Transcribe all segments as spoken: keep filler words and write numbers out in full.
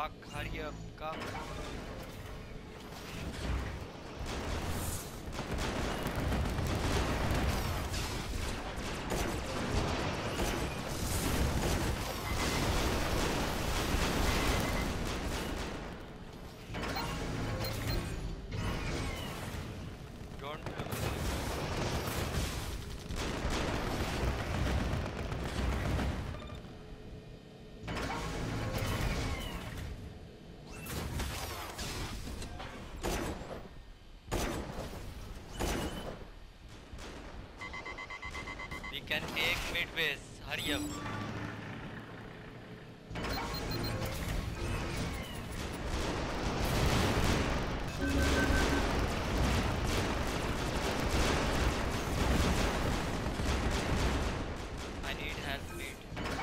Fuck, hurry up, come. Don't do this. We can take mid base. Hurry up. I need help, mate.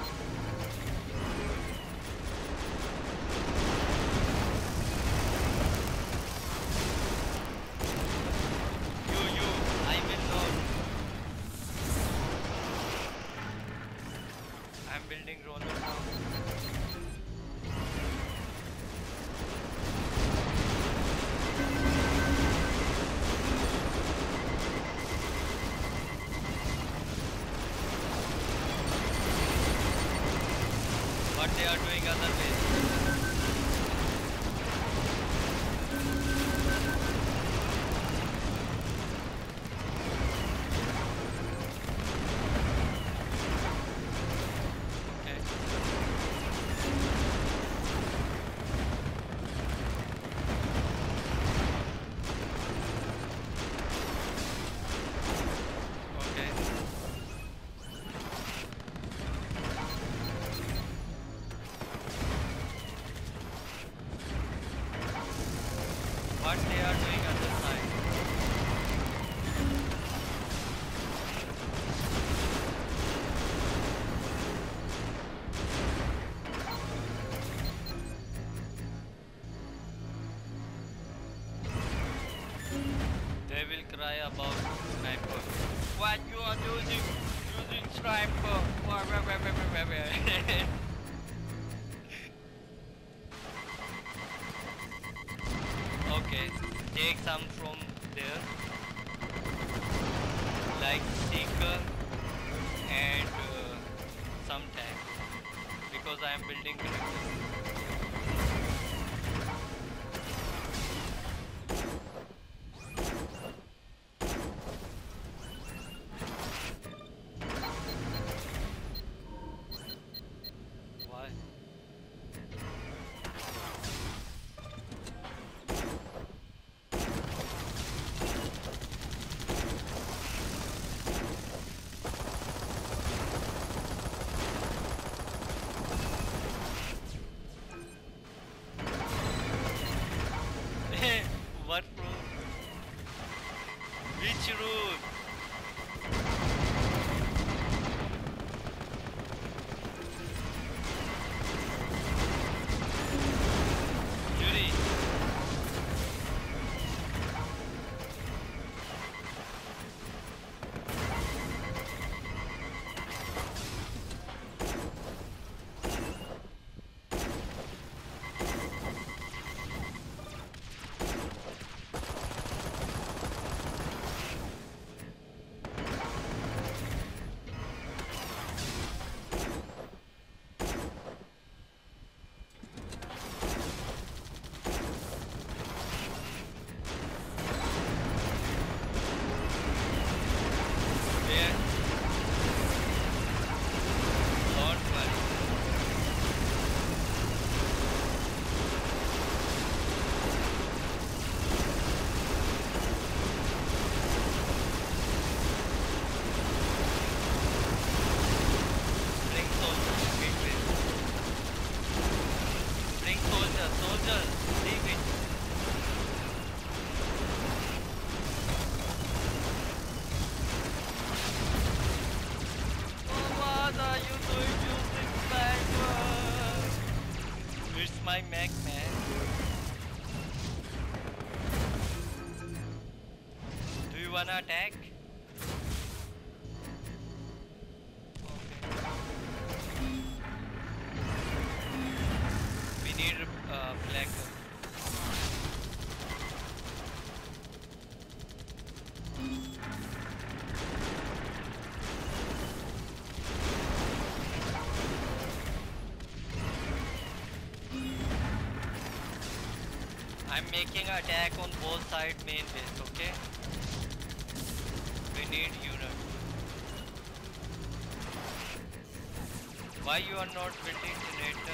You, you, I will not. I'm building roller now. What they are doing other way. What they are doing on the side. They will cry about sniper. What you are using using sniper? Where, where, where, where, where, where? Okay, take some from there, like seeker and uh, some tank, because I am building connectors. Why? What road? Which road? Yuri. Yeah. Don't worry. Bring soldiers, wait, wait. Bring soldiers, soldiers, leave it. What are you doing using sniper? It's my mech, man. Do you wanna attack? Okay. We need Peter uh, Black. I'm making an attack on both sides main base, okay? We need unit. Why you are not building generator?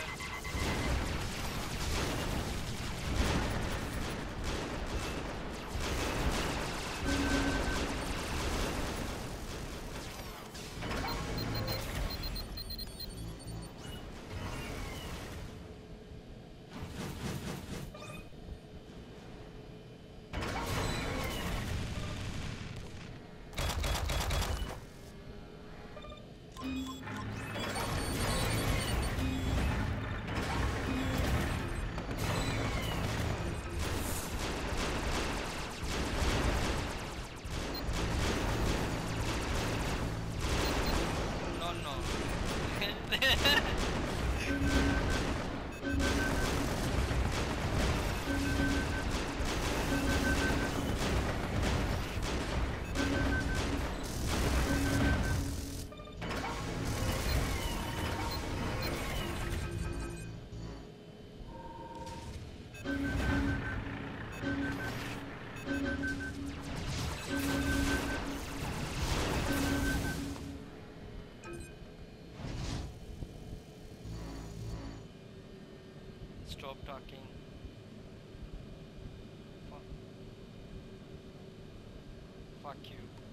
No, no. Stop talking. Fuck. Fuck you.